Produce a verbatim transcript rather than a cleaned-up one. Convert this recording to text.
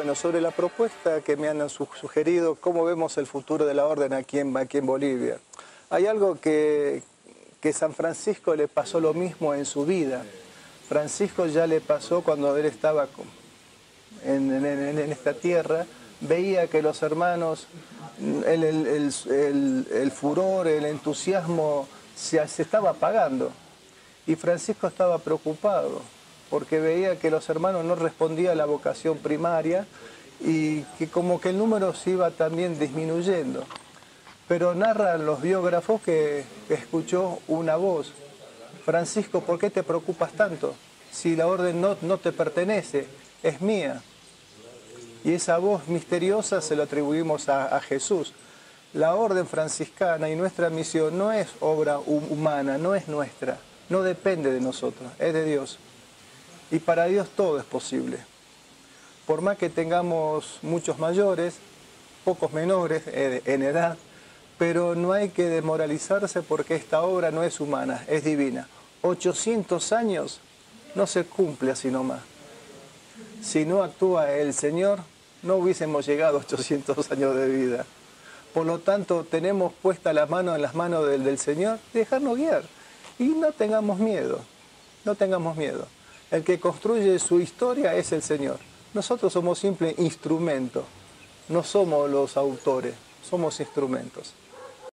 Bueno, sobre la propuesta que me han su sugerido, ¿cómo vemos el futuro de la orden aquí en, aquí en Bolivia? Hay algo que, que San Francisco le pasó lo mismo en su vida. Francisco ya le pasó cuando él estaba en, en, en, en esta tierra, veía que los hermanos, el, el, el, el, el furor, el entusiasmo se, se estaba apagando. Y Francisco estaba preocupado, porque veía que los hermanos no respondían a la vocación primaria y que como que el número se iba también disminuyendo. Pero narran los biógrafos que escuchó una voz: Francisco, ¿por qué te preocupas tanto? Si la orden no, no te pertenece, es mía. Y esa voz misteriosa se la atribuimos a, a Jesús. La orden franciscana y nuestra misión no es obra humana, no es nuestra, no depende de nosotros, es de Dios. Y para Dios todo es posible. Por más que tengamos muchos mayores, pocos menores en edad, pero no hay que desmoralizarse porque esta obra no es humana, es divina. ochocientos años no se cumple así nomás. Si no actúa el Señor, no hubiésemos llegado a ochocientos años de vida. Por lo tanto, tenemos puesta la mano en las manos del, del Señor, dejarnos guiar. Y no tengamos miedo, no tengamos miedo. El que construye su historia es el Señor. Nosotros somos simples instrumentos, no somos los autores, somos instrumentos.